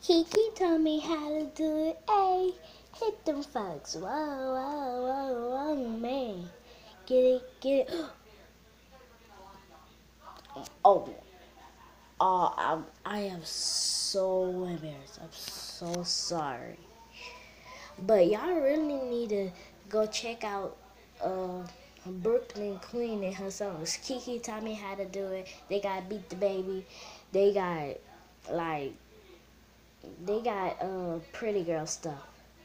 Kiki told me how to do it. Ayy, hit them fucks. Whoa, whoa, whoa, whoa, man. Get it, get it. Oh, I am so embarrassed. I'm so sorry. But y'all really need to go check out Brooklyn Queen and her songs. Kiki taught me how to do it. They got Beat the Baby. They got like pretty girl stuff.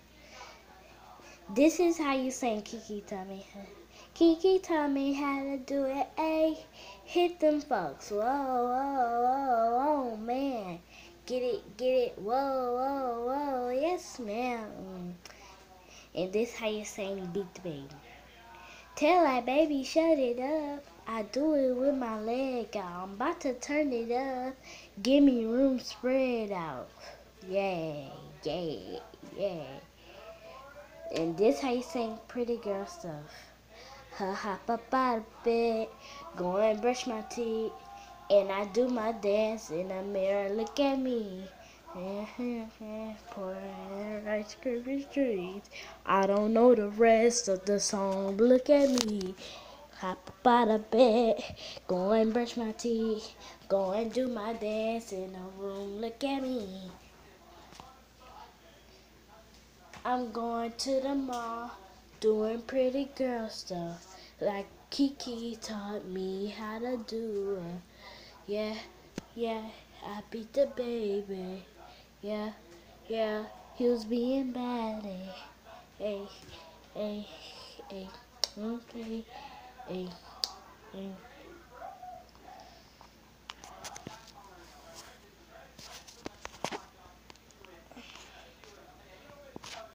This is how you sing Kiki taught me. Kiki taught me how to do it. A hit them folks. Whoa, whoa, whoa, whoa, man. Get it, get it. Whoa, whoa, whoa. Yes, ma'am. And this how you sing Beat the Baby. Tell that baby shut it up. I do it with my leg out. I'm about to turn it up. Give me room spread out. Yeah, yeah, yeah. And this how you sing pretty girl stuff. Hop up out of bed, go and brush my teeth, and I do my dance in the mirror. Look at me. Pouring ice cream in the streets. I don't know the rest of the song, but look at me. Hop up out of bed, go and brush my teeth, go and do my dance in the room. Look at me. I'm going to the mall, doing pretty girl stuff, like Kiki taught me how to do it. Yeah, yeah, I beat the baby. Yeah, yeah, he was being bad. Hey, hey, hey, okay, hey, hey.